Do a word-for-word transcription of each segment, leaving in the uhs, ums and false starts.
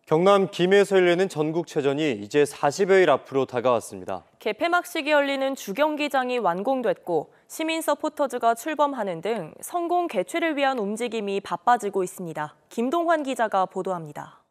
경남 김해에서 열리는 전국체전이 이제 사십여일 앞으로 다가왔습니다. 개폐막식이 열리는 주경기장이 완공됐고 시민 서포터즈가 출범하는 등 성공 개최를 위한 움직임이 바빠지고 있습니다. 김동환 기자가 보도합니다.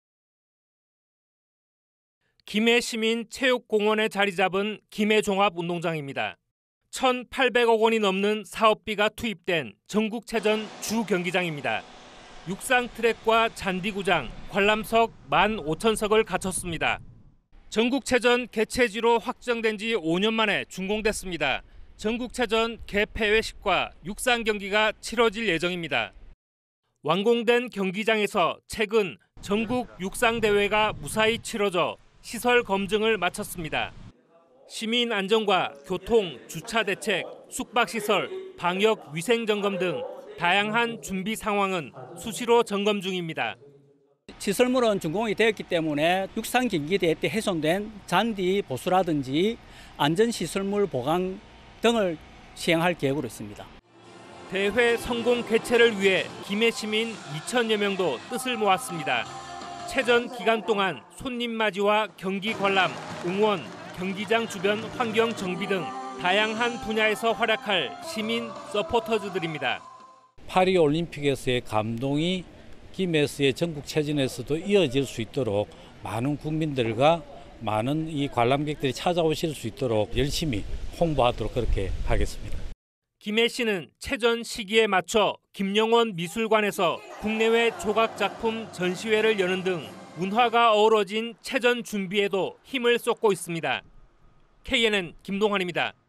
김해 시민 체육공원에 자리 잡은 김해종합운동장입니다. 천팔백억 원이 넘는 사업비가 투입된 전국체전 주경기장입니다. 육상 트랙과 잔디구장, 관람석 만 오천 석을 갖췄습니다. 전국체전 개최지로 확정된 지 오 년 만에 준공됐습니다. 전국체전 개폐회식과 육상 경기가 치러질 예정입니다. 완공된 경기장에서 최근 전국 육상대회가 무사히 치러져 시설 검증을 마쳤습니다. 시민 안전과 교통, 주차 대책, 숙박시설, 방역 위생 점검 등 다양한 준비 상황은 수시로 점검 중입니다. 시설물은 준공이 되었기 때문에 육상 경기 대회 때 훼손된 잔디 보수라든지 안전시설물 보강 등을 시행할 계획으로 있습니다. 대회 성공 개최를 위해 김해 시민 이천여 명도 뜻을 모았습니다. 체전 기간 동안 손님 맞이와 경기 관람, 응원, 경기장 주변 환경 정비 등 다양한 분야에서 활약할 시민 서포터즈들입니다. 파리올림픽에서의 감동이 김해에서의 전국체전에서도 이어질 수 있도록 많은 국민들과 많은 이 관람객들이 찾아오실 수 있도록 열심히 홍보하도록 그렇게 하겠습니다. 김해시는 체전 시기에 맞춰 김영원 미술관에서 국내외 조각 작품 전시회를 여는 등 문화가 어우러진 체전 준비에도 힘을 쏟고 있습니다. 케이엔엔 김동환입니다.